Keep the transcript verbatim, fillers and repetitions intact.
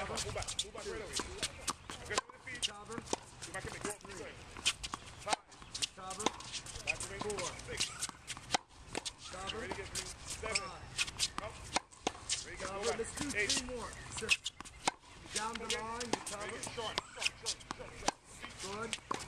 Cover. Move back. Move back right away. Get to the feet. Cover. Go back in the go. Five. Cover. Back to me. Four. Six. Cover. Ready to get me. Seven. Up. Ready to get cover. Let's do eight. Three more. Six. Down the line. You cover. Short. Short. Short. Short. Good.